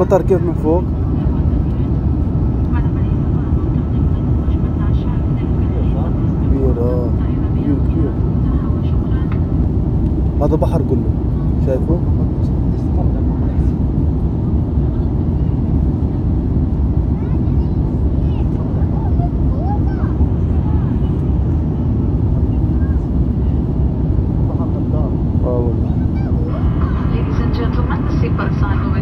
المطر كيف من فوق؟ كبير كبير كبير. هذا بحر كله شايفه؟ Ladies and gentlemen, the seatbelt sign will